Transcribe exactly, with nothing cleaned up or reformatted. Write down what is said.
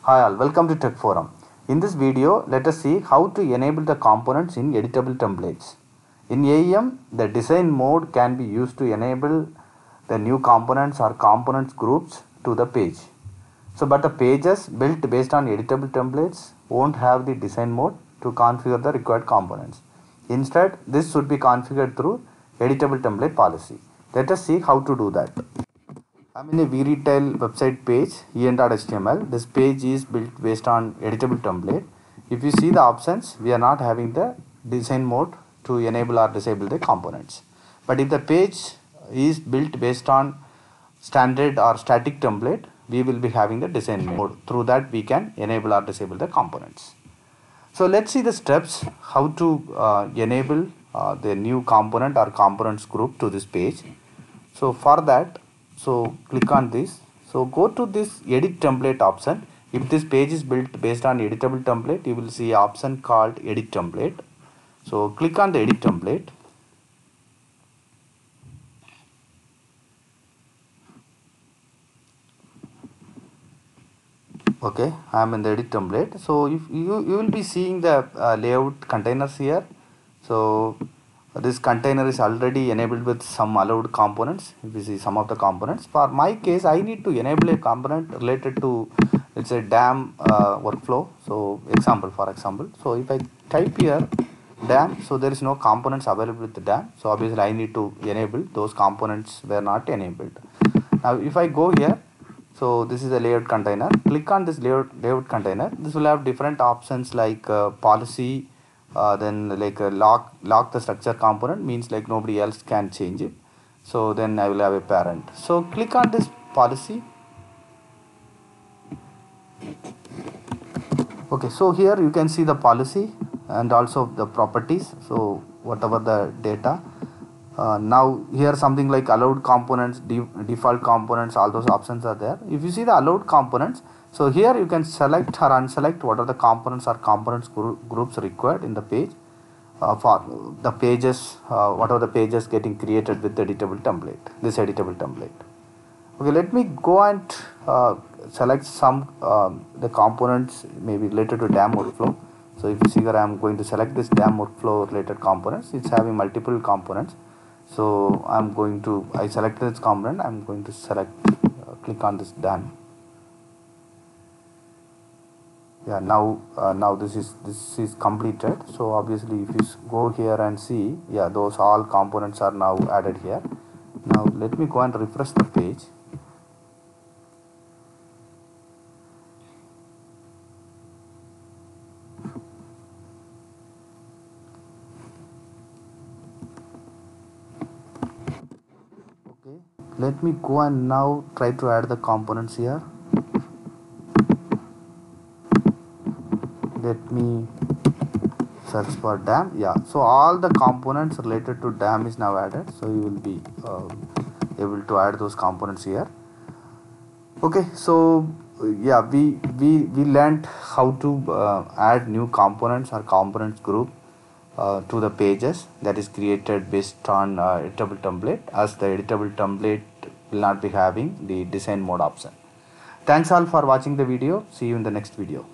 Hi all, welcome to Tech Forum. In this video, let us see how to enable the components in editable templates. In A E M, the design mode can be used to enable the new components or components groups to the page. So, but the pages built based on editable templates won't have the design mode to configure the required components. Instead, this should be configured through editable template policy. Let us see how to do that. I'm in a vRetail website page, E N dot H T M L. This page is built based on editable template. If you see the options, we are not having the design mode to enable or disable the components. But if the page is built based on standard or static template, we will be having the design mode. Through that, we can enable or disable the components. So let's see the steps how to uh, enable uh, the new component or components group to this page. So for that, so click on this. So go to this edit template option. If this page is built based on editable template, you will see option called edit template. So click on the edit template. Okay, I am in the edit template. So if you, you will be seeing the uh, layout containers here. So this container is already enabled with some allowed components. If you see some of the components, for my case I need to enable a component related to, it's a D A M uh, workflow. So example, for example, so if I type here D A M, so there is no components available with the D A M. So obviously I need to enable those components were not enabled. Now if I go here, so this is a layout container. Click on this layout layout container. This will have different options like uh, policy. Uh, then like uh, lock lock the structure component, means like nobody else can change it. So then I will have a parent. So click on this policy. Okay, so here you can see the policy and also the properties. So whatever the data. Uh, now here something like allowed components, de default components, all those options are there. If you see the allowed components, so here you can select or unselect what are the components or components group, groups required in the page uh, for the pages, uh, what are the pages getting created with the editable template, this editable template. Okay, let me go and uh, select some uh, the components maybe related to D A M workflow. So if you see here I am going to select this D A M workflow related components. It's having multiple components. So I'm going to, I selected this component, I'm going to select, uh, click on this done. Yeah, now uh, now this is this is completed. So obviously if you go here and see, yeah, those all components are now added here. Now let me go and refresh the page. Okay, let me go and now try to add the components here. Let me search for D A M. Yeah, so all the components related to D A M is now added. So you will be uh, able to add those components here. Okay, so yeah, we we we learned how to uh, add new components or components group uh, to the pages that is created based on uh, editable template, as the editable template will not be having the design mode option. Thanks all for watching the video. See you in the next video.